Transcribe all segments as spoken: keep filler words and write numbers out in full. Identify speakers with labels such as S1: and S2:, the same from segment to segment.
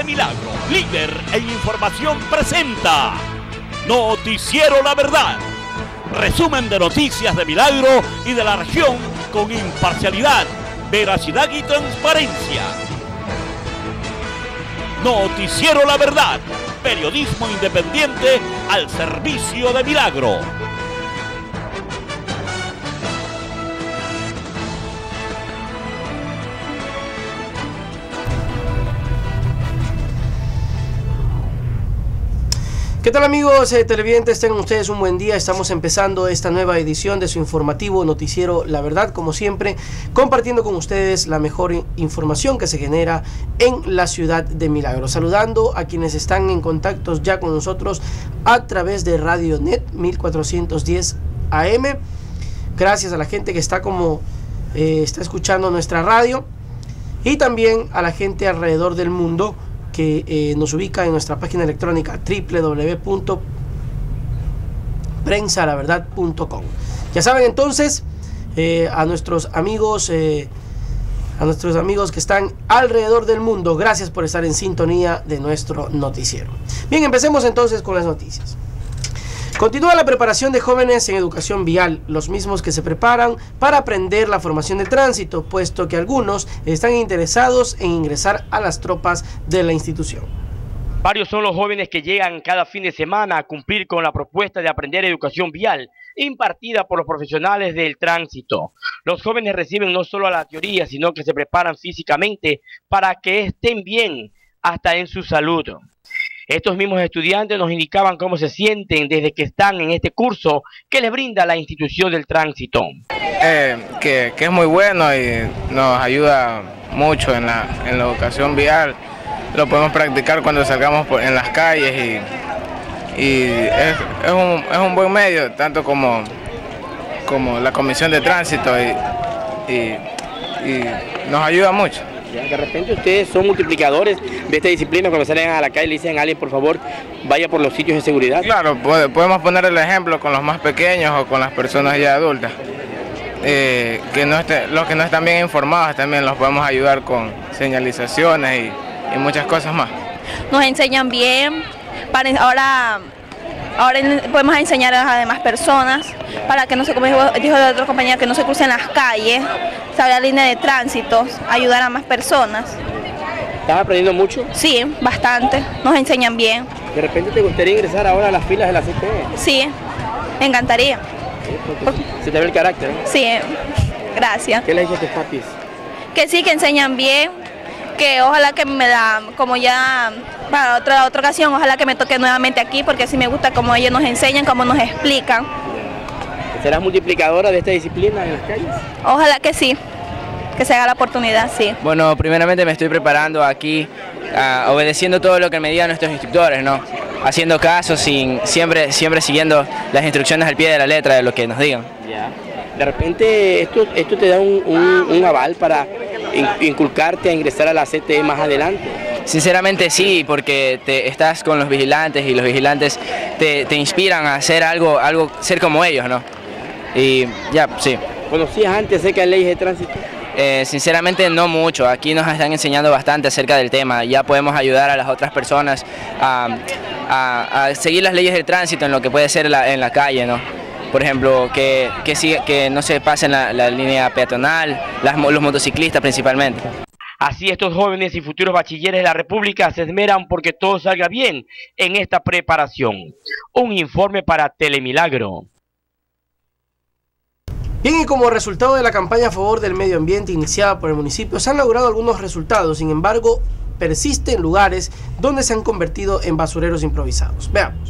S1: Telemilagro, líder en información, presenta Noticiero La Verdad. Resumen de noticias de Milagro y de la región con imparcialidad, veracidad y transparencia. Noticiero La Verdad, periodismo independiente al servicio de Milagro.
S2: ¿Qué tal, amigos eh, televidentes? Tengan ustedes un buen día. Estamos empezando esta nueva edición de su informativo Noticiero La Verdad, como siempre, compartiendo con ustedes la mejor información que se genera en la ciudad de Milagro. Saludando a quienes están en contactos ya con nosotros a través de Radio Net mil cuatrocientos diez A M. Gracias a la gente que está como eh, está escuchando nuestra radio, y también a la gente alrededor del mundo que eh, nos ubica en nuestra página electrónica doble u doble u doble u punto prensa la verdad punto com. Ya saben, entonces, eh, a nuestros amigos eh, a nuestros amigos que están alrededor del mundo, gracias por estar en sintonía de nuestro noticiero. Bien, empecemos entonces con las noticias. Continúa la preparación de jóvenes en educación vial, los mismos que se preparan para aprender la formación de tránsito, puesto que algunos están interesados en ingresar a las tropas de la institución.
S3: Varios son los jóvenes que llegan cada fin de semana a cumplir con la propuesta de aprender educación vial impartida por los profesionales del tránsito. Los jóvenes reciben no solo la teoría, sino que se preparan físicamente para que estén bien hasta en su salud. Estos mismos estudiantes nos indicaban cómo se sienten desde que están en este curso que les brinda la institución del tránsito.
S4: Eh, que, que es muy bueno y nos ayuda mucho en la, en la educación vial. Lo podemos practicar cuando salgamos por, en las calles, y, y es, es, un, es un buen medio, tanto como, como la comisión de tránsito, y, y, y nos ayuda mucho.
S3: De repente ustedes son multiplicadores de esta disciplina. Cuando salen a la calle le dicen a alguien, por favor, vaya por los sitios de seguridad.
S4: Claro, podemos poner el ejemplo con los más pequeños o con las personas ya adultas. Eh, que no esté, los que no están bien informados también los podemos ayudar con señalizaciones y, y muchas cosas más.
S5: Nos enseñan bien, para ahora... Ahora podemos enseñar a las demás personas para que no se, como dijo de otro compañero, que no se crucen las calles, saber la línea de tránsito, ayudar a más personas.
S3: ¿Estás aprendiendo mucho?
S5: Sí, bastante, nos enseñan bien.
S3: ¿De repente te gustaría ingresar ahora a las filas de la C T E?
S5: Sí, me encantaría.
S3: ¿Se te ve el carácter? ¿Eh?
S5: Sí, gracias.
S3: ¿Qué le dices a tus papis?
S5: Que sí, que enseñan bien, que ojalá que me da, como ya para otra, otra ocasión, ojalá que me toque nuevamente aquí, porque así me gusta como ellos nos enseñan, como nos explican.
S3: ¿Serás multiplicadora de esta disciplina en las calles?
S5: Ojalá que sí, que se haga la oportunidad, sí.
S6: Bueno, primeramente me estoy preparando aquí, uh, obedeciendo todo lo que me digan nuestros instructores, ¿no? Haciendo caso, sin, siempre, siempre siguiendo las instrucciones al pie de la letra de lo que nos digan.
S3: Ya. De repente esto, esto te da un, un, un aval para inculcarte a ingresar a la C T E más adelante.
S6: Sinceramente sí, porque te estás con los vigilantes y los vigilantes te, te inspiran a hacer algo, algo, ser como ellos, ¿no? Y ya, sí.
S3: ¿Conocías antes acerca de leyes de tránsito?
S6: Eh, sinceramente no mucho, aquí nos están enseñando bastante acerca del tema, ya podemos ayudar a las otras personas a, a, a seguir las leyes del tránsito en lo que puede ser la, en la calle, ¿no? Por ejemplo, que, que, siga, que no se pasen la, la línea peatonal, las, los motociclistas principalmente.
S3: Así estos jóvenes y futuros bachilleres de la República se esmeran porque todo salga bien en esta preparación. Un informe para Telemilagro.
S2: Bien, y como resultado de la campaña a favor del medio ambiente iniciada por el municipio, se han logrado algunos resultados. Sin embargo, persisten lugares donde se han convertido en basureros improvisados. Veamos.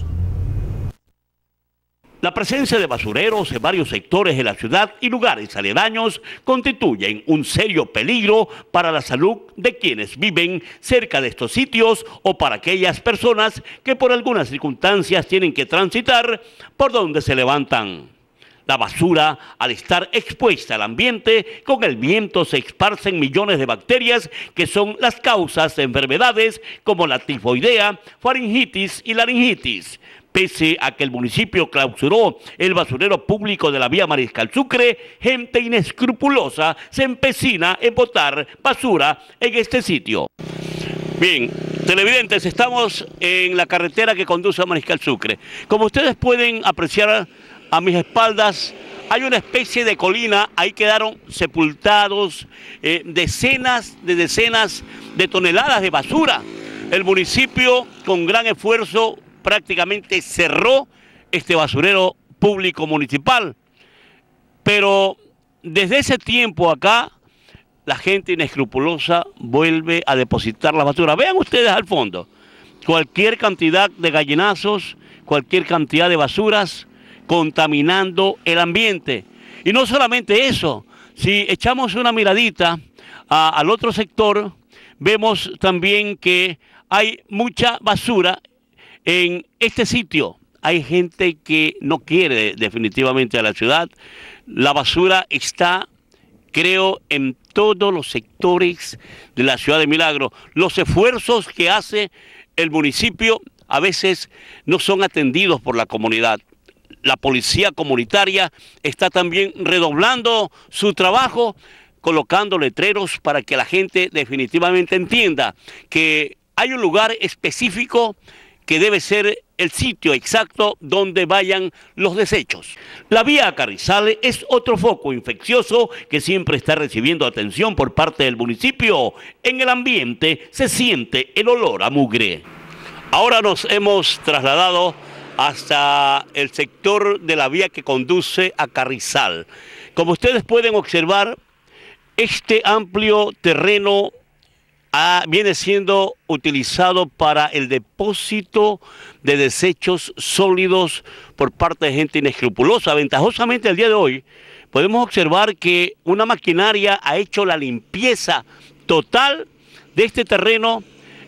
S1: La presencia de basureros en varios sectores de la ciudad y lugares aledaños constituyen un serio peligro para la salud de quienes viven cerca de estos sitios o para aquellas personas que por algunas circunstancias tienen que transitar por donde se levantan. La basura, al estar expuesta al ambiente, con el viento se esparcen millones de bacterias que son las causas de enfermedades como la tifoidea, faringitis y laringitis. Pese a que el municipio clausuró el basurero público de la vía Mariscal Sucre, gente inescrupulosa se empecina en botar basura en este sitio. Bien, Televidentes, estamos en la carretera que conduce a Mariscal Sucre. Como ustedes pueden apreciar a mis espaldas, hay una especie de colina, ahí quedaron sepultados eh, decenas de decenas de toneladas de basura. El municipio, con gran esfuerzo, prácticamente cerró este basurero público municipal. Pero desde ese tiempo acá, la gente inescrupulosa vuelve a depositar la basura. Vean ustedes al fondo, cualquier cantidad de gallinazos, cualquier cantidad de basuras, contaminando el ambiente. Y no solamente eso, si echamos una miradita a, al otro sector, vemos también que hay mucha basura en este sitio. Hay gente que no quiere definitivamente a la ciudad. La basura está, creo, en todos los sectores de la ciudad de Milagro. Los esfuerzos que hace el municipio a veces no son atendidos por la comunidad. La policía comunitaria está también redoblando su trabajo, colocando letreros para que la gente definitivamente entienda que hay un lugar específico que debe ser el sitio exacto donde vayan los desechos. La vía a Carrizales es otro foco infeccioso que siempre está recibiendo atención por parte del municipio. En el ambiente se siente el olor a mugre. Ahora nos hemos trasladado hasta el sector de la vía que conduce a Carrizal. Como ustedes pueden observar, este amplio terreno Ah, viene siendo utilizado para el depósito de desechos sólidos por parte de gente inescrupulosa. Ventajosamente, el día de hoy podemos observar que una maquinaria ha hecho la limpieza total de este terreno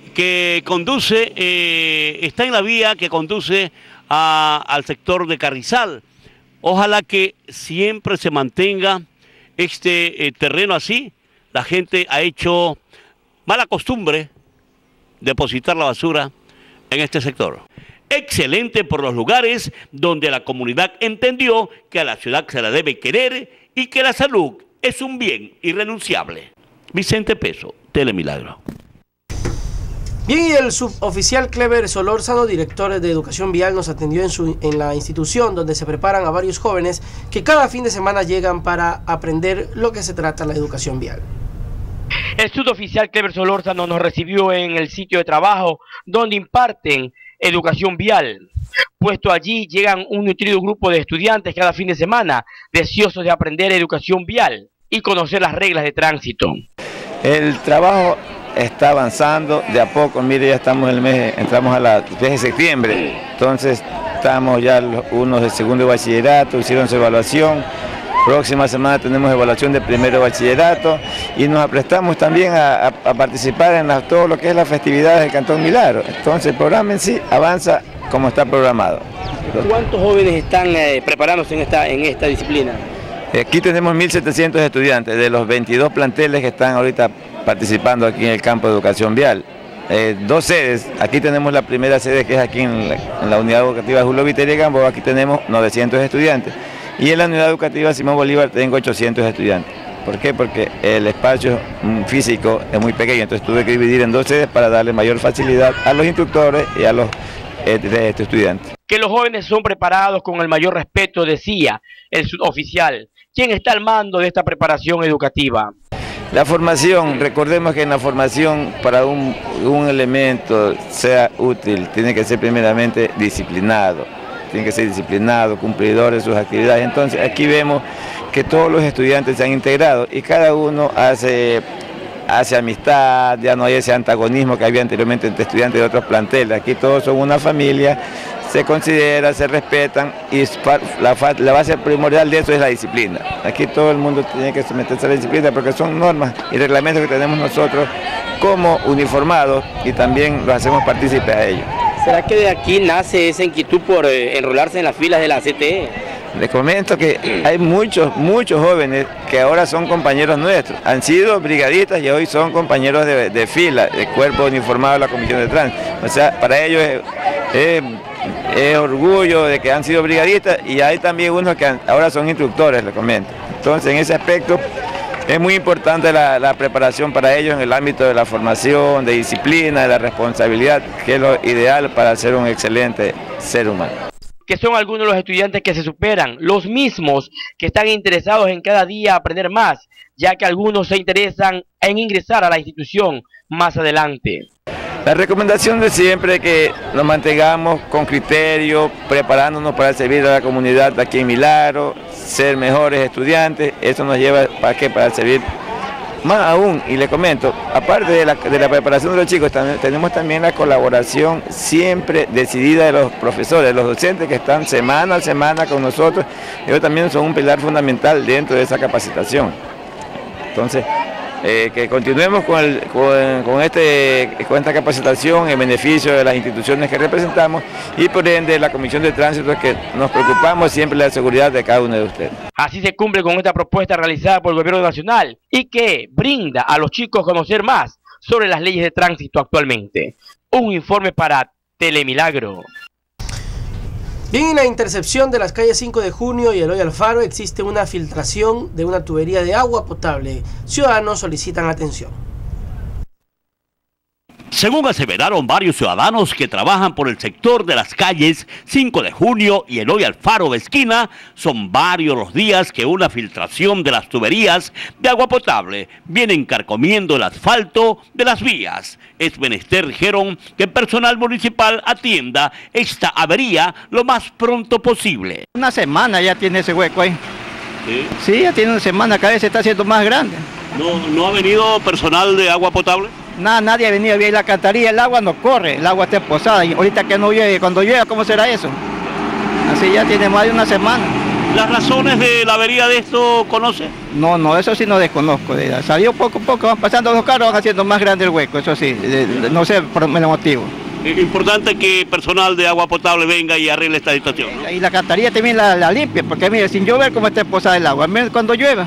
S1: que conduce, eh, está en la vía que conduce a, al sector de Carrizal. Ojalá que siempre se mantenga este eh, terreno así. La gente ha hecho mala costumbre depositar la basura en este sector. Excelente por los lugares donde la comunidad entendió que a la ciudad se la debe querer y que la salud es un bien irrenunciable. Vicente Peso, Telemilagro.
S2: Bien, y el suboficial Clever Solórzano, director de Educación Vial, nos atendió en, su, en la institución donde se preparan a varios jóvenes que cada fin de semana llegan para aprender lo que se trata la educación vial.
S3: El suboficial Clever Solórzano nos recibió en el sitio de trabajo donde imparten educación vial. Puesto allí llegan un nutrido grupo de estudiantes cada fin de semana, deseosos de aprender educación vial y conocer las reglas de tránsito.
S7: El trabajo está avanzando de a poco. Mire, ya estamos en el mes, entramos a la mes de septiembre, entonces estamos ya los, unos de segundo de bachillerato, hicieron su evaluación. Próxima semana tenemos evaluación de primero de bachillerato y nos aprestamos también a, a, a participar en la, todo lo que es las festividades del Cantón Milagro. Entonces el programa en sí avanza como está programado.
S3: ¿Cuántos jóvenes están eh, preparándose en esta, en esta disciplina?
S7: Aquí tenemos mil setecientos estudiantes de los veintidós planteles que están ahorita participando aquí en el campo de educación vial. Eh, dos sedes, aquí tenemos la primera sede que es aquí en la, en la unidad educativa Julio Viteria Gamboa, aquí tenemos novecientos estudiantes. Y en la unidad educativa Simón Bolívar tengo ochocientos estudiantes. ¿Por qué? Porque el espacio físico es muy pequeño, entonces tuve que dividir en dos sedes para darle mayor facilidad a los instructores y a los eh, estudiantes.
S3: Que los jóvenes son preparados con el mayor respeto, decía el suboficial. ¿Quién está al mando de esta preparación educativa?
S7: La formación, recordemos que en la formación para un, un elemento sea útil, tiene que ser primeramente disciplinado. Tiene que ser disciplinado, cumplidor de sus actividades. Entonces aquí vemos que todos los estudiantes se han integrado y cada uno hace, hace amistad, ya no hay ese antagonismo que había anteriormente entre estudiantes de otros planteles. Aquí todos son una familia, se considera, se respetan y la, la base primordial de eso es la disciplina. Aquí todo el mundo tiene que someterse a la disciplina porque son normas y reglamentos que tenemos nosotros como uniformados y también los hacemos partícipes a ellos.
S3: ¿Será que de aquí nace esa inquietud por eh, enrolarse en las filas de la C T E?
S7: Les comento que hay muchos, muchos jóvenes que ahora son compañeros nuestros. Han sido brigadistas y hoy son compañeros de, de fila, de cuerpo uniformado de la Comisión de Tránsito. O sea, para ellos es, es, es orgullo de que han sido brigadistas y hay también unos que han, ahora son instructores, les comento. Entonces, en ese aspecto, Es muy importante la, la preparación para ellos en el ámbito de la formación, de disciplina, de la responsabilidad, que es lo ideal para ser un excelente ser humano.
S3: Que son algunos de los estudiantes que se superan, los mismos que están interesados en cada día aprender más, ya que algunos se interesan en ingresar a la institución más adelante.
S7: La recomendación de siempre es que nos mantengamos con criterio, preparándonos para servir a la comunidad aquí en Milagro, ser mejores estudiantes. Eso nos lleva para qué, para servir más aún. Y le comento, aparte de la, de la preparación de los chicos, también, tenemos también la colaboración siempre decidida de los profesores, los docentes que están semana a semana con nosotros. Ellos también son un pilar fundamental dentro de esa capacitación. Entonces, Eh, que continuemos con, el, con, con, este, con esta capacitación en beneficio de las instituciones que representamos y por ende la Comisión de Tránsito, es que nos preocupamos siempre de la seguridad de cada uno de ustedes.
S3: Así se cumple con esta propuesta realizada por el Gobierno Nacional y que brinda a los chicos conocer más sobre las leyes de tránsito actualmente. Un informe para Telemilagro.
S2: Bien, en la intercepción de las calles cinco de junio y Eloy Alfaro existe una filtración de una tubería de agua potable. Ciudadanos solicitan atención.
S1: Según aseveraron varios ciudadanos que trabajan por el sector de las calles cinco de junio y Eloy Alfaro de esquina, son varios los días que una filtración de las tuberías de agua potable viene encarcomiendo el asfalto de las vías. Es menester, dijeron, que el personal municipal atienda esta avería lo más pronto posible.
S8: Una semana ya tiene ese hueco ahí.
S1: Sí,
S8: sí ya tiene una semana, cada vez se está haciendo más grande.
S1: ¿No, no ha venido personal de agua potable?
S8: Nada, nadie ha venido a ver la alcantarilla, el agua no corre, el agua está posada y ahorita que no llueve, cuando llueva, ¿cómo será eso? Así ya tiene más de una semana.
S1: ¿Las razones de la avería de esto conoce?
S8: No, no, eso sí no desconozco. Salió poco a poco, van pasando los carros, van haciendo más grande el hueco, eso sí, de, de, no sé por el motivo.
S1: Es importante que personal de agua potable venga y arregle esta situación, ¿no?
S8: Y la alcantarilla también la, la limpia, porque mire, sin llover cómo está posada el agua, cuando llueva.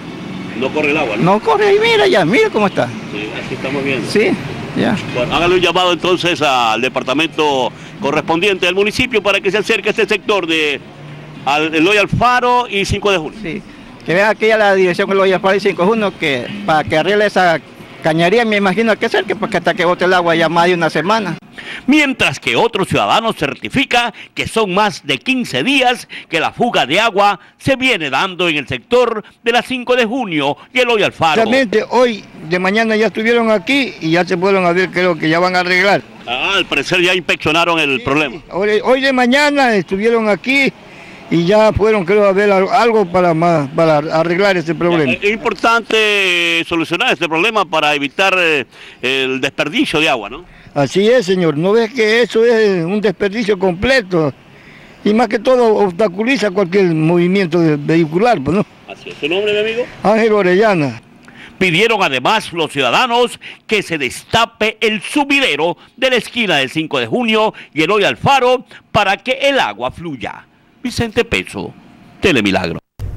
S1: No corre el agua, ¿no?
S8: No corre, y mira ya, mira cómo está.
S1: Sí, así estamos viendo.
S8: Sí, ya.
S1: Bueno, hágale un llamado entonces al departamento correspondiente del municipio para que se acerque a este sector de al, Eloy Alfaro y cinco de junio.
S8: Sí, que vean aquí a la dirección Eloy Alfaro y cinco de junio, que para que arregle esa cañería, me imagino que acerque, porque hasta que bote el agua ya más de una semana.
S1: Mientras que otro ciudadano certifica que son más de quince días que la fuga de agua se viene dando en el sector de la cinco de junio y Eloy Alfaro.
S9: Realmente hoy de mañana ya estuvieron aquí y ya se fueron a ver, creo que ya van a arreglar.
S1: Ah, al parecer ya inspeccionaron el sí, problema.
S9: Hoy, hoy de mañana estuvieron aquí y ya fueron, creo, a ver algo para, más, para arreglar este problema.
S1: Es importante solucionar este problema para evitar eh, el desperdicio de agua, ¿no?
S9: Así es, señor. ¿No ves que eso es un desperdicio completo? Y más que todo obstaculiza cualquier movimiento vehicular, pues, ¿no?
S1: Así es. ¿Su nombre, mi amigo?
S9: Ángel Orellana.
S1: Pidieron además los ciudadanos que se destape el sumidero de la esquina del cinco de junio y Eloy Alfaro para que el agua fluya. Vicente Peso, Telemilagro.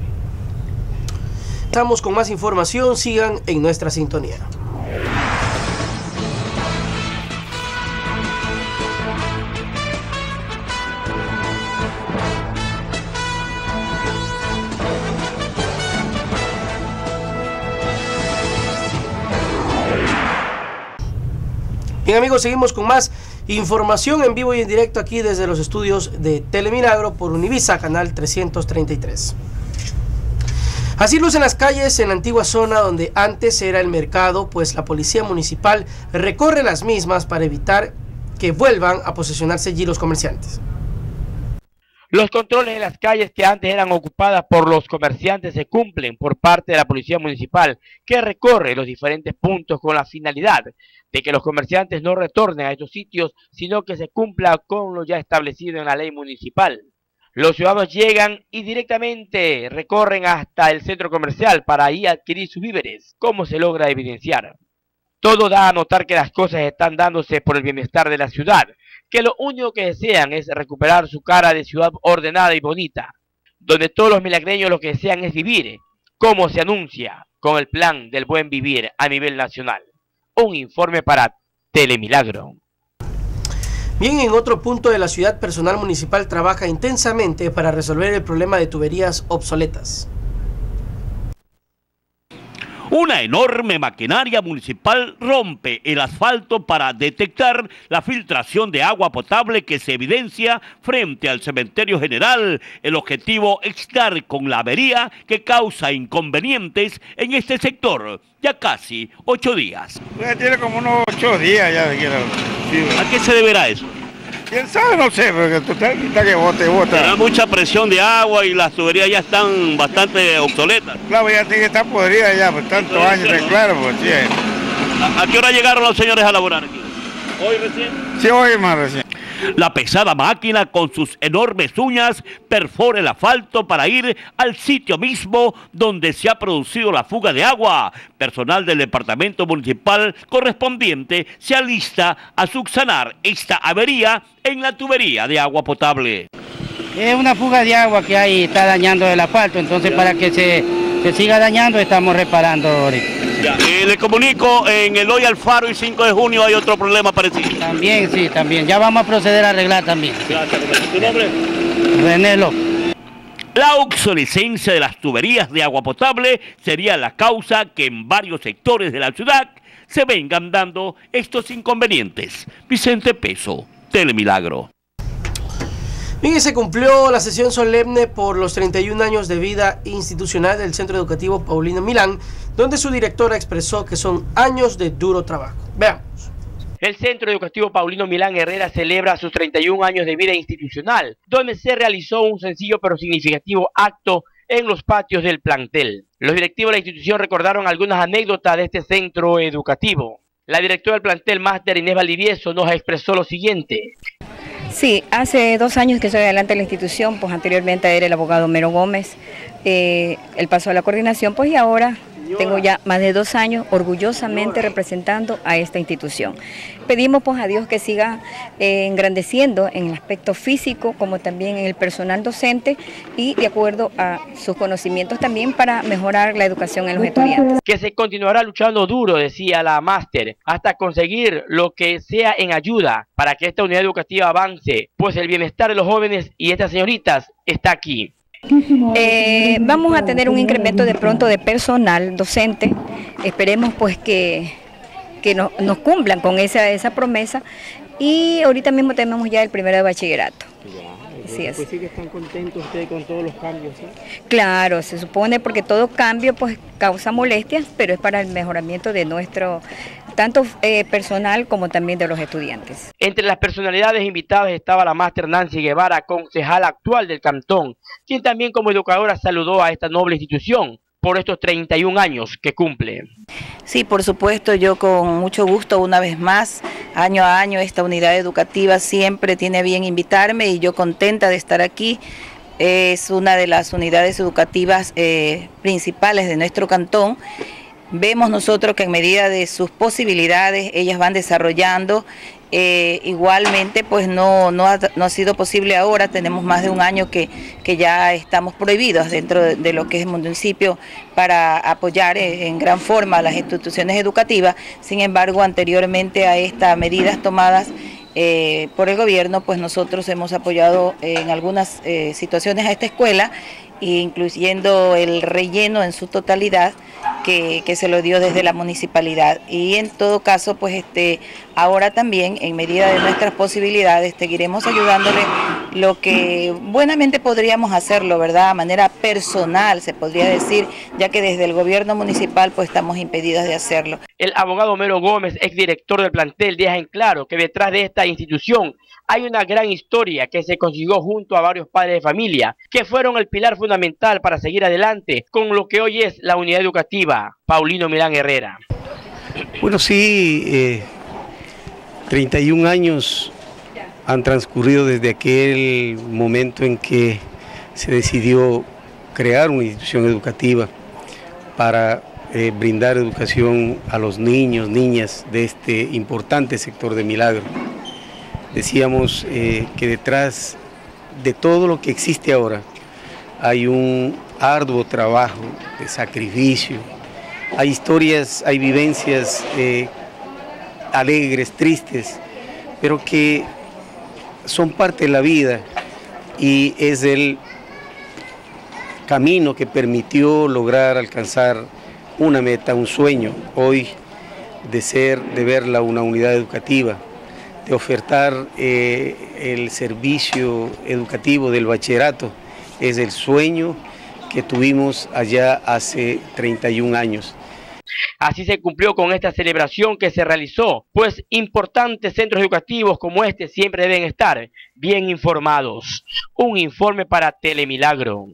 S2: Estamos con más información, sigan en nuestra sintonía. Bien amigos, seguimos con más información en vivo y en directo aquí desde los estudios de Telemilagro por Univisa, canal trescientos treinta y tres. Así lucen las calles en la antigua zona donde antes era el mercado, pues la policía municipal recorre las mismas para evitar que vuelvan a posesionarse allí los comerciantes.
S3: Los controles en las calles que antes eran ocupadas por los comerciantes se cumplen por parte de la Policía Municipal, que recorre los diferentes puntos con la finalidad de que los comerciantes no retornen a estos sitios, sino que se cumpla con lo ya establecido en la ley municipal. Los ciudadanos llegan y directamente recorren hasta el centro comercial para ahí adquirir sus víveres. ¿Cómo se logra evidenciar? Todo da a notar que las cosas están dándose por el bienestar de la ciudad, que lo único que desean es recuperar su cara de ciudad ordenada y bonita, donde todos los milagreños lo que desean es vivir, como se anuncia con el plan del buen vivir a nivel nacional. Un informe para Telemilagro.
S2: Bien, en otro punto de la ciudad, personal municipal trabaja intensamente para resolver el problema de tuberías obsoletas.
S1: Una enorme maquinaria municipal rompe el asfalto para detectar la filtración de agua potable que se evidencia frente al cementerio general. El objetivo es dar con la avería que causa inconvenientes en este sector ya casi ocho días.
S9: Ya tiene como unos ocho días ya. Sí.
S1: ¿A qué se deberá eso?
S9: ¿Quién sabe? No sé, porque total está que bote, bota.
S1: Hay mucha presión de agua y las tuberías ya están bastante obsoletas.
S9: Claro, ya tiene que estar podrida ya, por tantos años, claro, pues sí.
S1: ¿A, ¿A qué hora llegaron los señores a laborar aquí? ¿Hoy recién?
S9: Sí, hoy más recién.
S1: La pesada máquina con sus enormes uñas perfora el asfalto para ir al sitio mismo donde se ha producido la fuga de agua. Personal del departamento municipal correspondiente se alista a subsanar esta avería en la tubería de agua potable.
S10: Es una fuga de agua que hay, está dañando el asfalto, entonces para que se, se siga dañando estamos reparando ahorita.
S1: Ya, eh, le comunico, en el Hoy Alfaro y cinco de junio hay otro problema parecido.
S10: También, sí, también. Ya vamos a proceder a arreglar también.
S1: Gracias, ¿tu nombre?
S10: René López.
S1: La obsolescencia de las tuberías de agua potable sería la causa que en varios sectores de la ciudad se vengan dando estos inconvenientes. Vicente Peso, Telemilagro.
S2: Bien, y se cumplió la sesión solemne por los treinta y un años de vida institucional del Centro Educativo Paulino Milán, donde su directora expresó que son años de duro trabajo. Veamos.
S3: El Centro Educativo Paulino Milán Herrera celebra sus treinta y un años de vida institucional, donde se realizó un sencillo pero significativo acto en los patios del plantel. Los directivos de la institución recordaron algunas anécdotas de este centro educativo. La directora del plantel, Máster Inés Valdivieso, nos expresó lo siguiente.
S11: Sí, hace dos años que estoy adelante de la institución, pues anteriormente era el abogado Mero Gómez, eh, él pasó a la coordinación, pues y ahora tengo ya más de dos años orgullosamente representando a esta institución. Pedimos pues a Dios que siga eh, engrandeciendo en el aspecto físico como también en el personal docente y de acuerdo a sus conocimientos también para mejorar la educación en los estudiantes.
S3: Que se continuará luchando duro, decía la máster, hasta conseguir lo que sea en ayuda para que esta unidad educativa avance, pues el bienestar de los jóvenes y estas señoritas está aquí.
S11: Eh, vamos a tener un incremento de pronto de personal docente, esperemos pues que, que no, nos cumplan con esa, esa promesa y ahorita mismo tenemos ya el primero de bachillerato. Así es.
S2: Pues sí que están contentos ustedes con todos los cambios, ¿sí?
S11: Claro, se supone porque todo cambio pues causa molestias, pero es para el mejoramiento de nuestro tanto eh, personal como también de los estudiantes.
S3: Entre las personalidades invitadas estaba la máster Nancy Guevara, concejala actual del cantón, quien también como educadora saludó a esta noble institución por estos treinta y un años que cumple.
S12: Sí, por supuesto, yo con mucho gusto una vez más, año a año esta unidad educativa siempre tiene bien invitarme y yo contenta de estar aquí. Es una de las unidades educativas eh, principales de nuestro cantón. Vemos nosotros que en medida de sus posibilidades ellas van desarrollando, eh, igualmente pues no, no, ha, no ha sido posible ahora, tenemos más de un año que, que ya estamos prohibidos dentro de, de lo que es el municipio para apoyar en gran forma a las instituciones educativas, sin embargo anteriormente a estas medidas tomadas eh, por el gobierno pues nosotros hemos apoyado en algunas eh, situaciones a esta escuela, incluyendo el relleno en su totalidad que, que se lo dio desde la municipalidad y en todo caso pues este ahora también en medida de nuestras posibilidades seguiremos ayudándole lo que buenamente podríamos hacerlo, ¿verdad? A manera personal se podría decir, ya que desde el gobierno municipal pues estamos impedidas de hacerlo.
S3: El abogado Mero Gómez, exdirector del plantel, deja en claro que detrás de esta institución hay una gran historia que se consiguió junto a varios padres de familia, que fueron el pilar fundamental para seguir adelante con lo que hoy es la unidad educativa Paulino Milán Herrera.
S13: Bueno, sí, eh, treinta y un años han transcurrido desde aquel momento en que se decidió crear una institución educativa para eh, brindar educación a los niños, niñas de este importante sector de Milagro. Decíamos eh, que detrás de todo lo que existe ahora hay un arduo trabajo de sacrificio, hay historias, hay vivencias eh, alegres, tristes, pero que son parte de la vida y es el camino que permitió lograr alcanzar una meta, un sueño hoy de ser, de verla una unidad educativa, de ofertar eh, el servicio educativo del bachillerato. Es el sueño que tuvimos allá hace treinta y un años.
S3: Así se cumplió con esta celebración que se realizó, pues importantes centros educativos como este siempre deben estar bien informados. Un informe para Telemilagro.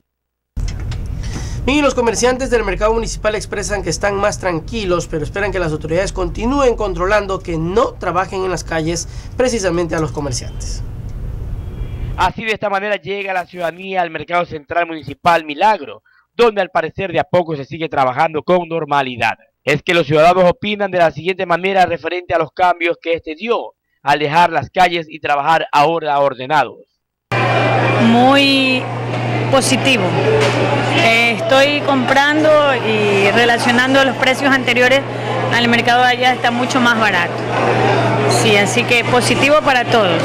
S2: Y los comerciantes del mercado municipal expresan que están más tranquilos, pero esperan que las autoridades continúen controlando que no trabajen en las calles precisamente a los comerciantes.
S3: Así de esta manera llega la ciudadanía al mercado central municipal Milagro, donde al parecer de a poco se sigue trabajando con normalidad. Es que los ciudadanos opinan de la siguiente manera referente a los cambios que este dio al dejar las calles y trabajar ahora ordenados.
S14: Muy positivo. Eh, estoy comprando y relacionando los precios anteriores al mercado de allá, está mucho más barato. Sí, así que positivo para todos.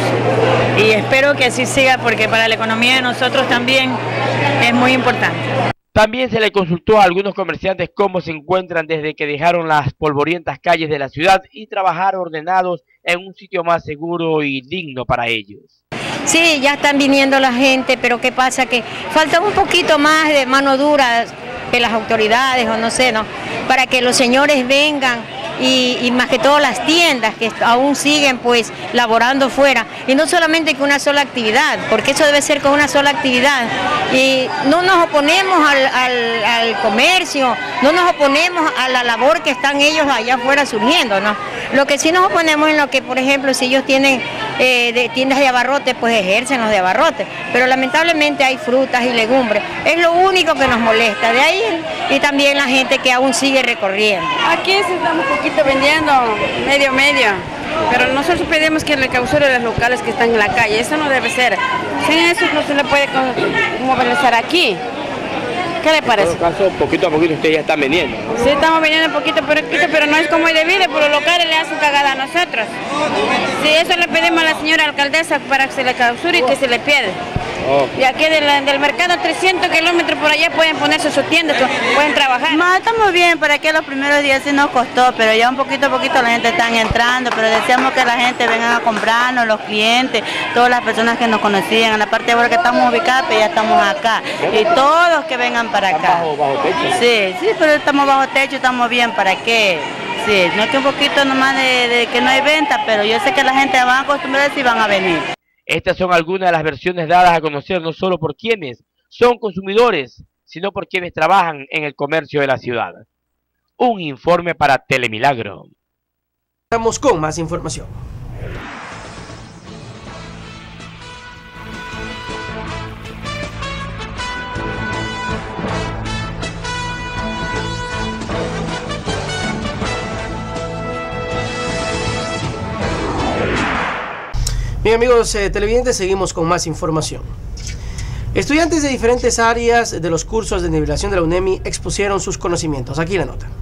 S14: Y espero que así siga porque para la economía de nosotros también es muy importante.
S3: También se le consultó a algunos comerciantes cómo se encuentran desde que dejaron las polvorientas calles de la ciudad y trabajar ordenados en un sitio más seguro y digno para ellos.
S15: Sí, ya están viniendo la gente, pero ¿qué pasa? Que falta un poquito más de mano dura de las autoridades o no sé, ¿no? Para que los señores vengan y, y más que todo las tiendas que aún siguen pues laborando fuera. Y no solamente con una sola actividad, porque eso debe ser con una sola actividad. Y no nos oponemos al, al, al comercio, no nos oponemos a la labor que están ellos allá afuera surgiendo, ¿no? Lo que sí nos oponemos en lo que, por ejemplo, si ellos tienen eh, de tiendas de abarrotes, pues ejercen los de abarrotes. Pero lamentablemente hay frutas y legumbres. Es lo único que nos molesta. De ahí y también la gente que aún sigue recorriendo.
S16: Aquí sí estamos un poquito vendiendo, medio medio. Pero nosotros pedimos que le clausure los locales que están en la calle. Eso no debe ser. Sin eso no se le puede movilizar aquí. ¿Qué le parece?
S3: En todo caso, poquito a poquito ustedes ya están vendiendo.
S16: Sí, estamos vendiendo poquito a poquito, pero no es como es debido, pero los locales le hacen cagada a nosotros. Sí, eso le pedimos a la señora alcaldesa para que se le clausure y que se le pierda. Oh. Y aquí del, del mercado trescientos kilómetros por allá pueden ponerse sus tiendas, pueden trabajar.
S17: No, estamos bien, para que los primeros días sí nos costó, pero ya un poquito a poquito la gente está entrando, pero deseamos que la gente venga a comprarnos, los clientes, todas las personas que nos conocían, en la parte de ahora que estamos ubicados, pero ya estamos acá, y todos que vengan para acá.
S3: Bajo, bajo techo.
S17: Sí, sí, pero estamos bajo techo, estamos bien, ¿para qué? Sí, no es que un poquito nomás de, de que no hay venta, pero yo sé que la gente va a acostumbrarse y van a venir.
S3: Estas son algunas de las versiones dadas a conocer no solo por quienes son consumidores, sino por quienes trabajan en el comercio de la ciudad. Un informe para Telemilagro.
S2: Estamos con más información. Bien amigos eh, televidentes, seguimos con más información. Estudiantes de diferentes áreas de los cursos de nivelación de la UNEMI expusieron sus conocimientos. Aquí la nota.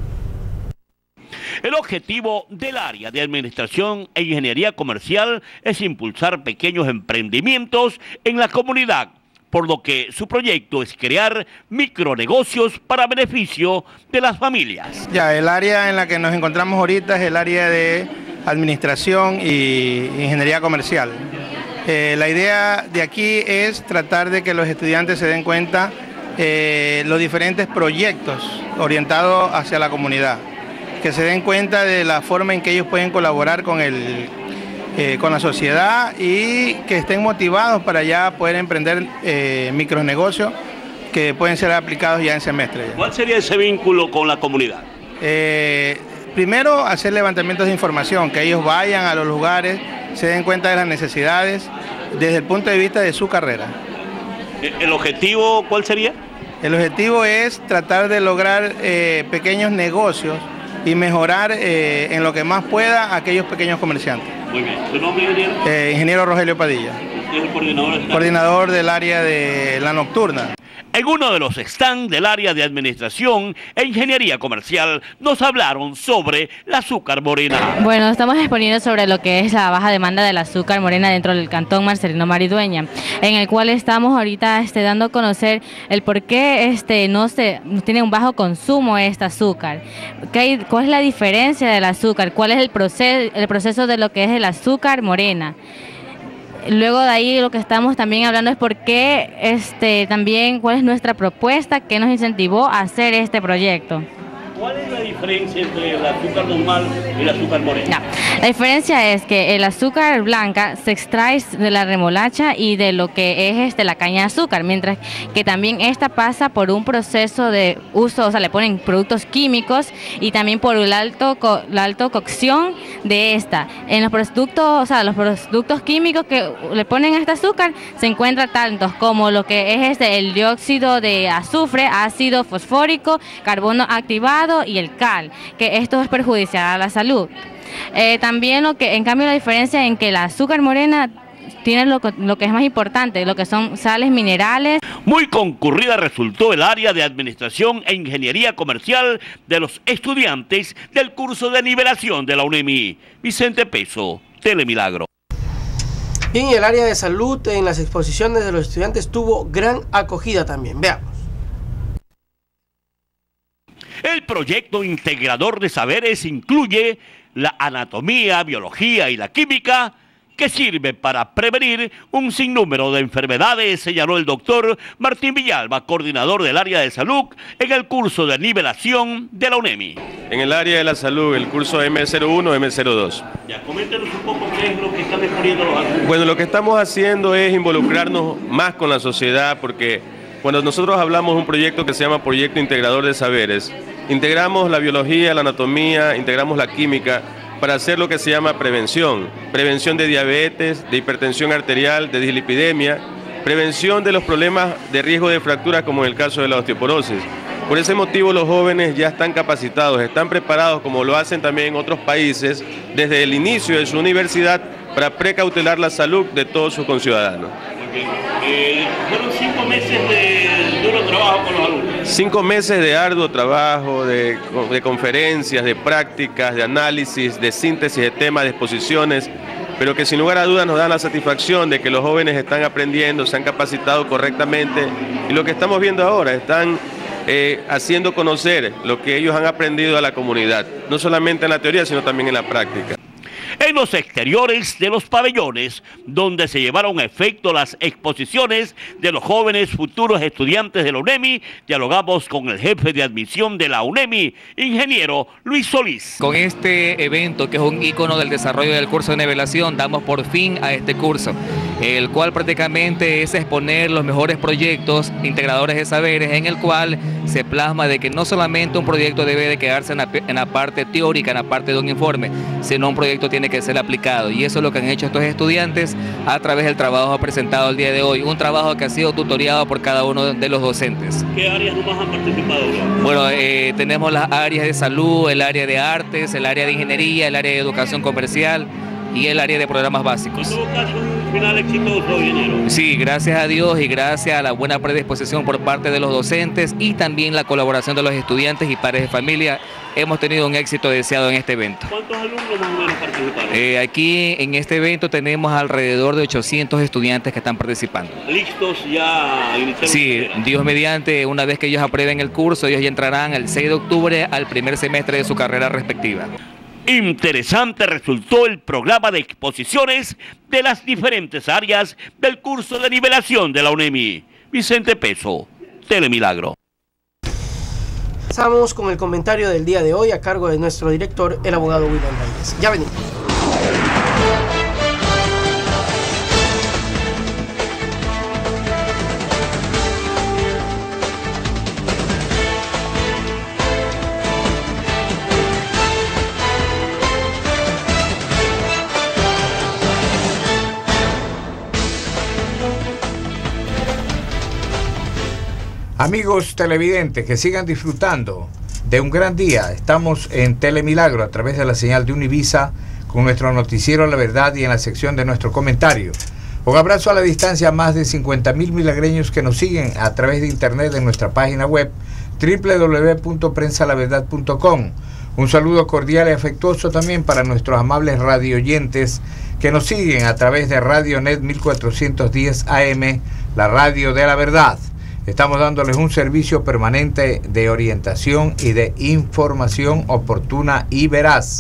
S1: El objetivo del área de Administración e Ingeniería Comercial es impulsar pequeños emprendimientos en la comunidad, por lo que su proyecto es crear micronegocios para beneficio de las familias.
S18: Ya, el área en la que nos encontramos ahorita es el área de Administración y Ingeniería Comercial. Eh, la idea de aquí es tratar de que los estudiantes se den cuenta eh, los diferentes proyectos orientados hacia la comunidad, que se den cuenta de la forma en que ellos pueden colaborar con, el, eh, con la sociedad y que estén motivados para ya poder emprender eh, micronegocios que pueden ser aplicados ya en semestre.
S1: ¿Cuál sería ese vínculo con la comunidad?
S18: Eh, primero, hacer levantamientos de información, que ellos vayan a los lugares, se den cuenta de las necesidades desde el punto de vista de su carrera.
S1: ¿El objetivo cuál sería?
S18: El objetivo es tratar de lograr eh, pequeños negocios y mejorar eh, en lo que más pueda a aquellos pequeños comerciantes.
S1: Muy bien. ¿Su nombre, ingeniero?
S18: Eh, ingeniero Rogelio Padilla.
S1: ¿Usted es el coordinador del área?
S18: Coordinador del área de la nocturna.
S1: En uno de los stands del área de administración e ingeniería comercial nos hablaron sobre la azúcar morena.
S19: Bueno, estamos exponiendo sobre lo que es la baja demanda del azúcar morena dentro del cantón Marcelino Maridueña, en el cual estamos ahorita este, dando a conocer el por qué este, no se tiene un bajo consumo de este azúcar. ¿Qué hay, ¿Cuál es la diferencia del azúcar? ¿Cuál es el proceso, el proceso de lo que es el azúcar morena? Luego de ahí lo que estamos también hablando es por qué, este, también cuál es nuestra propuesta, qué nos incentivó a hacer este proyecto.
S1: ¿Cuál es la diferencia entre el azúcar normal y el azúcar morena?
S19: No, la diferencia es que el azúcar blanca se extrae de la remolacha y de lo que es este, la caña de azúcar, mientras que también esta pasa por un proceso de uso, o sea, le ponen productos químicos y también por el alto, la alta cocción de esta. En los productos, o sea, los productos químicos que le ponen a este azúcar se encuentran tantos como lo que es este, el dióxido de azufre, ácido fosfórico, carbono activado y el cal, que esto es perjudicial a la salud. Eh, también lo que, en cambio, la diferencia en que el azúcar morena tiene lo, lo que es más importante, lo que son sales minerales.
S1: Muy concurrida resultó el área de administración e ingeniería comercial de los estudiantes del curso de nivelación de la UNEMI. Vicente Peso, Telemilagro.
S2: Bien, y el área de salud en las exposiciones de los estudiantes tuvo gran acogida también. Veamos.
S1: El proyecto integrador de saberes incluye la anatomía, biología y la química, que sirve para prevenir un sinnúmero de enfermedades, señaló el doctor Martín Villalba, coordinador del área de salud en el curso de nivelación de la UNEMI.
S20: En el área de la salud, el curso M cero uno, M cero dos.
S1: Ya, coméntenos un poco qué es lo que están exponiendo los alumnos.
S20: Bueno, lo que estamos haciendo es involucrarnos más con la sociedad, porque cuando nosotros hablamos de un proyecto que se llama Proyecto Integrador de Saberes, integramos la biología, la anatomía, integramos la química para hacer lo que se llama prevención. Prevención de diabetes, de hipertensión arterial, de dislipidemia, prevención de los problemas de riesgo de fracturas como en el caso de la osteoporosis. Por ese motivo los jóvenes ya están capacitados, están preparados, como lo hacen también en otros países, desde el inicio de su universidad para precautelar la salud de todos sus conciudadanos.
S1: Eh, fueron cinco meses de duro trabajo con los alumnos.
S20: Cinco meses de arduo trabajo, de, de conferencias, de prácticas, de análisis, de síntesis de temas, de exposiciones, pero que sin lugar a dudas nos dan la satisfacción de que los jóvenes están aprendiendo, se han capacitado correctamente y lo que estamos viendo ahora, están eh, haciendo conocer lo que ellos han aprendido a la comunidad, no solamente en la teoría, sino también en la práctica.
S1: En los exteriores de los pabellones, donde se llevaron a efecto las exposiciones de los jóvenes futuros estudiantes de la UNEMI, dialogamos con el jefe de admisión de la UNEMI, ingeniero Luis Solís.
S21: Con este evento, que es un ícono del desarrollo del curso de nivelación, damos por fin a este curso, el cual prácticamente es exponer los mejores proyectos integradores de saberes, en el cual se plasma de que no solamente un proyecto debe de quedarse en la, en la parte teórica, en la parte de un informe, sino un proyecto tiene que ser aplicado, y eso es lo que han hecho estos estudiantes a través del trabajo presentado el día de hoy, un trabajo que ha sido tutoriado por cada uno de los docentes.
S1: ¿Qué áreas nomás han participado?
S21: Bueno, eh, tenemos las áreas de salud, el área de artes, el área de ingeniería, el área de educación comercial y el área de programas básicos.
S1: ¿En todo caso un final exitoso, ingeniero?
S21: Sí, gracias a Dios y gracias a la buena predisposición por parte de los docentes y también la colaboración de los estudiantes y padres de familia, hemos tenido un éxito deseado en este evento.
S1: ¿Cuántos alumnos más o menos participaron?
S21: Eh, aquí en este evento tenemos alrededor de ochocientos estudiantes que están participando.
S1: ¿Listos ya a iniciar?
S21: Sí, Dios mediante, una vez que ellos aprueben el curso, ellos ya entrarán el seis de octubre al primer semestre de su carrera respectiva.
S1: Interesante resultó el programa de exposiciones de las diferentes áreas del curso de nivelación de la UNEMI. Vicente Peso, Telemilagro.
S2: Estamos con el comentario del día de hoy a cargo de nuestro director, el abogado William Reyes. Ya venimos.
S22: Amigos televidentes, que sigan disfrutando de un gran día. Estamos en Telemilagro a través de la señal de Univisa con nuestro noticiero La Verdad y en la sección de nuestro comentario. Un abrazo a la distancia a más de cincuenta mil milagreños que nos siguen a través de internet en nuestra página web doble u doble u doble u punto prensa la verdad punto com. Un saludo cordial y afectuoso también para nuestros amables radioyentes que nos siguen a través de Radionet mil cuatrocientos diez A M, la radio de la verdad. Estamos dándoles un servicio permanente de orientación y de información oportuna y veraz.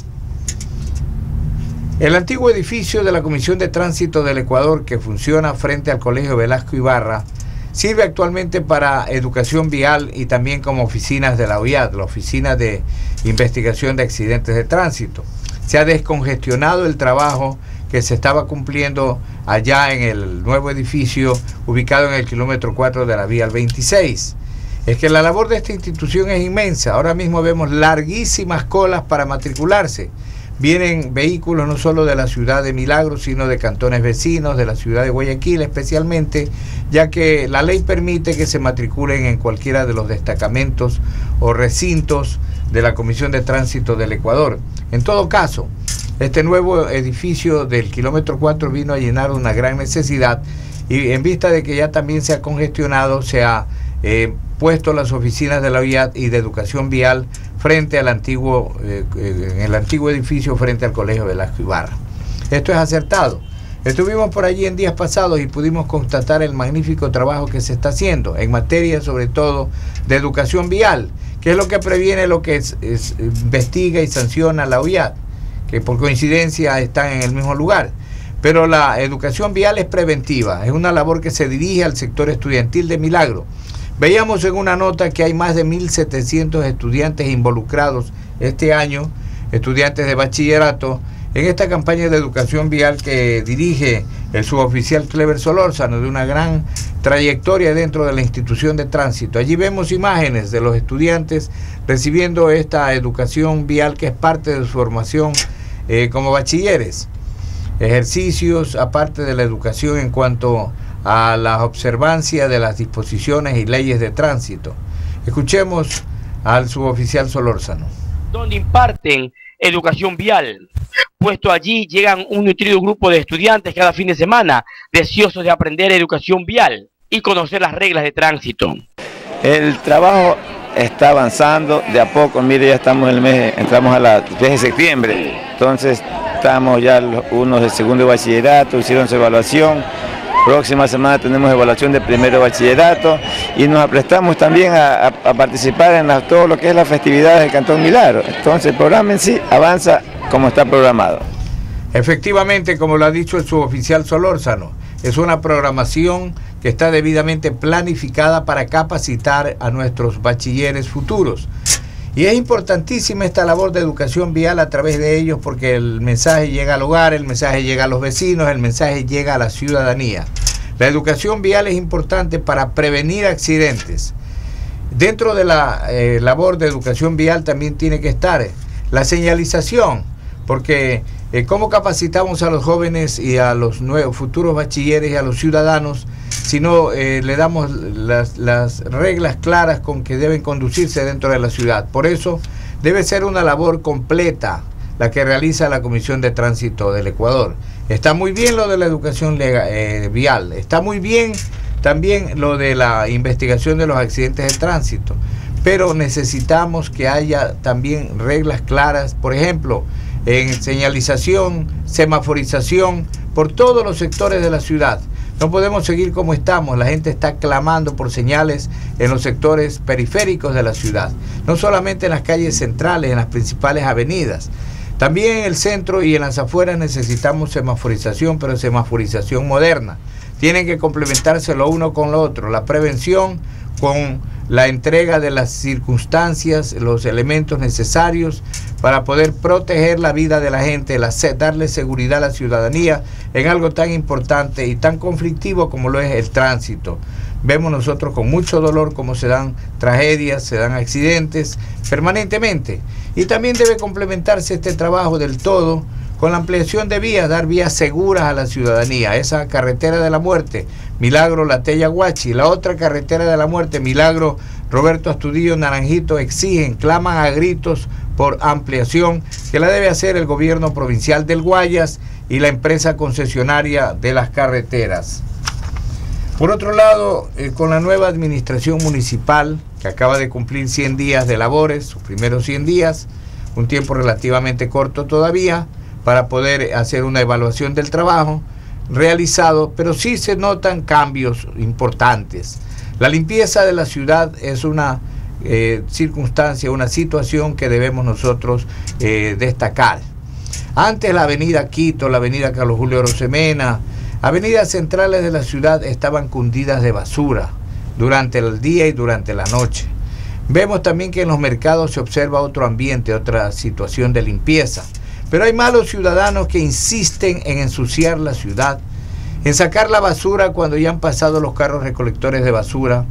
S22: El antiguo edificio de la Comisión de Tránsito del Ecuador, que funciona frente al Colegio Velasco Ibarra, sirve actualmente para educación vial y también como oficinas de la O I A D, la Oficina de Investigación de Accidentes de Tránsito. Se ha descongestionado el trabajo que se estaba cumpliendo allá en el nuevo edificio ubicado en el kilómetro cuatro de la vía veintiséis. Es que la labor de esta institución es inmensa. Ahora mismo vemos larguísimas colas para matricularse. Vienen vehículos no solo de la ciudad de Milagro, sino de cantones vecinos, de la ciudad de Guayaquil especialmente, ya que la ley permite que se matriculen en cualquiera de los destacamentos o recintos de la Comisión de Tránsito del Ecuador. En todo caso, este nuevo edificio del kilómetro cuatro vino a llenar una gran necesidad y en vista de que ya también se ha congestionado, se ha eh, puesto las oficinas de la O I A D y de educación vial frente al antiguo, eh, en el antiguo edificio frente al Colegio Velasco Ibarra. Esto es acertado. Estuvimos por allí en días pasados y pudimos constatar el magnífico trabajo que se está haciendo en materia sobre todo de educación vial, que es lo que previene, lo que es, es, investiga y sanciona la O I A D, que por coincidencia están en el mismo lugar. Pero la educación vial es preventiva, es una labor que se dirige al sector estudiantil de Milagro. Veíamos en una nota que hay más de mil setecientos estudiantes involucrados este año, estudiantes de bachillerato, en esta campaña de educación vial que dirige el suboficial Clever Solórzano, de una gran trayectoria dentro de la institución de tránsito. Allí vemos imágenes de los estudiantes recibiendo esta educación vial que es parte de su formación eh, como bachilleres. Ejercicios, aparte de la educación en cuanto a la observancia de las disposiciones y leyes de tránsito. Escuchemos al suboficial Solórzano.
S3: Donde imparten educación vial. Puesto allí llegan un nutrido grupo de estudiantes cada fin de semana, deseosos de aprender educación vial y conocer las reglas de tránsito.
S7: El trabajo está avanzando de a poco. Mire, ya estamos en el mes, entramos a la mes de septiembre, entonces estamos ya los, unos de segundo de bachillerato, hicieron su evaluación. Próxima semana tenemos evaluación de primero bachillerato y nos aprestamos también a, a, a participar en la, todo lo que es las festividades del Cantón Milagro. Entonces el programa en sí avanza como está programado.
S22: Efectivamente, como lo ha dicho el suboficial Solórzano, es una programación que está debidamente planificada para capacitar a nuestros bachilleres futuros. Y es importantísima esta labor de educación vial a través de ellos porque el mensaje llega al hogar, el mensaje llega a los vecinos, el mensaje llega a la ciudadanía. La educación vial es importante para prevenir accidentes. Dentro de la eh, labor de educación vial también tiene que estar la señalización, porque eh, cómo capacitamos a los jóvenes y a los nuevos futuros bachilleres y a los ciudadanos si no eh, le damos las, las reglas claras con que deben conducirse dentro de la ciudad. Por eso debe ser una labor completa la que realiza la Comisión de Tránsito del Ecuador. Está muy bien lo de la educación legal, eh, vial, está muy bien también lo de la investigación de los accidentes de tránsito, pero necesitamos que haya también reglas claras, por ejemplo, en señalización, semaforización, por todos los sectores de la ciudad. No podemos seguir como estamos, la gente está clamando por señales en los sectores periféricos de la ciudad, no solamente en las calles centrales, en las principales avenidas. También en el centro y en las afueras necesitamos semaforización, pero semaforización moderna. Tienen que complementarse lo uno con lo otro, la prevención con la entrega de las circunstancias, los elementos necesarios para poder proteger la vida de la gente, la, darle seguridad a la ciudadanía en algo tan importante y tan conflictivo como lo es el tránsito. Vemos nosotros con mucho dolor cómo se dan tragedias, se dan accidentes permanentemente. Y también debe complementarse este trabajo del todo con la ampliación de vías, dar vías seguras a la ciudadanía. Esa carretera de la muerte, Milagro La Tella Guachi, la otra carretera de la muerte, Milagro Roberto Astudillo Naranjito, exigen, claman a gritos por ampliación que la debe hacer el gobierno provincial del Guayas y la empresa concesionaria de las carreteras. Por otro lado, eh, con la nueva administración municipal, que acaba de cumplir cien días de labores, sus primeros cien días, un tiempo relativamente corto todavía, para poder hacer una evaluación del trabajo realizado, pero sí se notan cambios importantes. La limpieza de la ciudad es una eh, circunstancia, una situación que debemos nosotros eh, destacar. Antes la avenida Quito, la avenida Carlos Julio Rosemena, avenidas centrales de la ciudad estaban cundidas de basura durante el día y durante la noche. Vemos también que en los mercados se observa otro ambiente, otra situación de limpieza. Pero hay malos ciudadanos que insisten en ensuciar la ciudad, en sacar la basura cuando ya han pasado los carros recolectores de basura,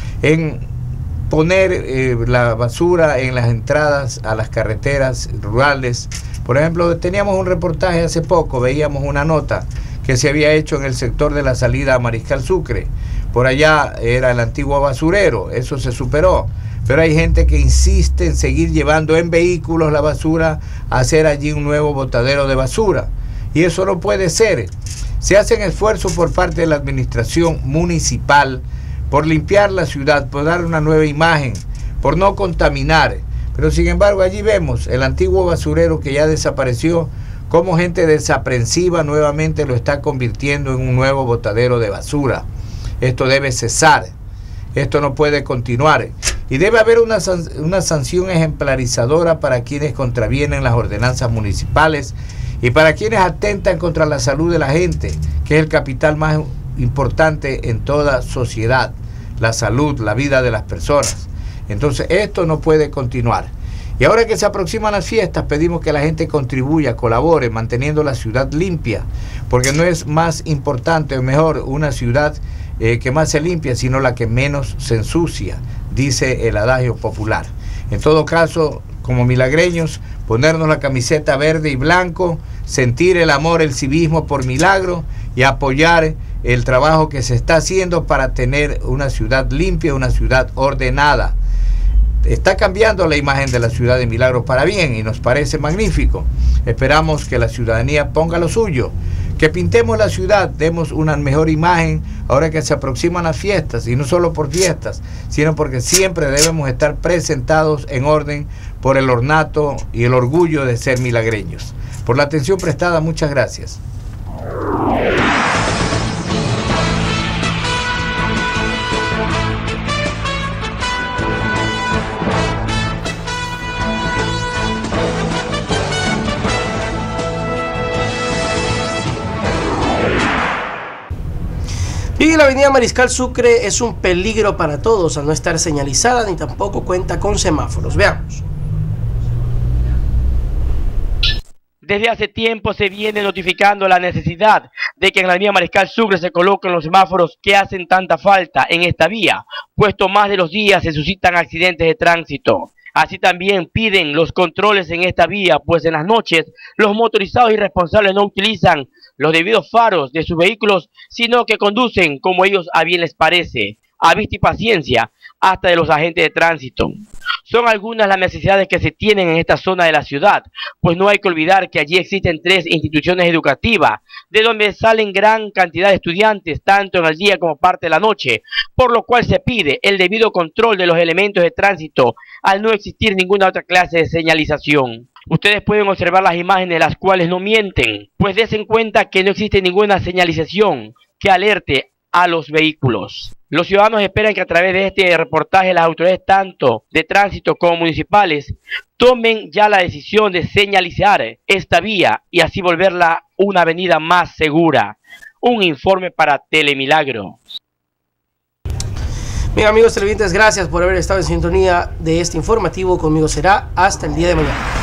S22: en poner eh, la basura en las entradas a las carreteras rurales. Por ejemplo, teníamos un reportaje hace poco, veíamos una nota que se había hecho en el sector de la salida a Mariscal Sucre. Por allá era el antiguo basurero, eso se superó. Pero hay gente que insiste en seguir llevando en vehículos la basura a hacer allí un nuevo botadero de basura. Y eso no puede ser. Se hacen esfuerzos por parte de la administración municipal por limpiar la ciudad, por dar una nueva imagen, por no contaminar. Pero sin embargo allí vemos el antiguo basurero que ya desapareció, cómo gente desaprensiva nuevamente lo está convirtiendo en un nuevo botadero de basura. Esto debe cesar. Esto no puede continuar. Y debe haber una, una sanción ejemplarizadora para quienes contravienen las ordenanzas municipales y para quienes atentan contra la salud de la gente, que es el capital más importante en toda sociedad, la salud, la vida de las personas. Entonces esto no puede continuar. Y ahora que se aproximan las fiestas, pedimos que la gente contribuya, colabore, manteniendo la ciudad limpia, porque no es más importante o mejor una ciudad eh, que más se limpia, sino la que menos se ensucia, dice el adagio popular. En todo caso, como milagreños, ponernos la camiseta verde y blanco, sentir el amor, el civismo por Milagro y apoyar el trabajo que se está haciendo para tener una ciudad limpia, una ciudad ordenada. Está cambiando la imagen de la ciudad de Milagro para bien y nos parece magnífico. Esperamos que la ciudadanía ponga lo suyo, que pintemos la ciudad, demos una mejor imagen ahora que se aproximan las fiestas, y no solo por fiestas, sino porque siempre debemos estar presentados en orden por el ornato y el orgullo de ser milagreños. Por la atención prestada, muchas gracias.
S2: Y la avenida Mariscal Sucre es un peligro para todos al no estar señalizada ni tampoco cuenta con semáforos. Veamos.
S3: Desde hace tiempo se viene notificando la necesidad de que en la avenida Mariscal Sucre se coloquen los semáforos que hacen tanta falta en esta vía, puesto más de los días se suscitan accidentes de tránsito. Así también piden los controles en esta vía, pues en las noches los motorizados irresponsables no utilizan los debidos faros de sus vehículos, sino que conducen como ellos a bien les parece, a vista y paciencia, hasta de los agentes de tránsito. Son algunas las necesidades que se tienen en esta zona de la ciudad, pues no hay que olvidar que allí existen tres instituciones educativas, de donde salen gran cantidad de estudiantes, tanto en el día como parte de la noche, por lo cual se pide el debido control de los elementos de tránsito, al no existir ninguna otra clase de señalización. Ustedes pueden observar las imágenes, las cuales no mienten, pues des en cuenta que no existe ninguna señalización que alerte a los vehículos. Los ciudadanos esperan que a través de este reportaje las autoridades tanto de tránsito como municipales tomen ya la decisión de señalizar esta vía y así volverla una avenida más segura. Un informe para Telemilagro.
S2: Bien, amigos televidentes, gracias por haber estado en sintonía de este informativo. Conmigo será hasta el día de mañana.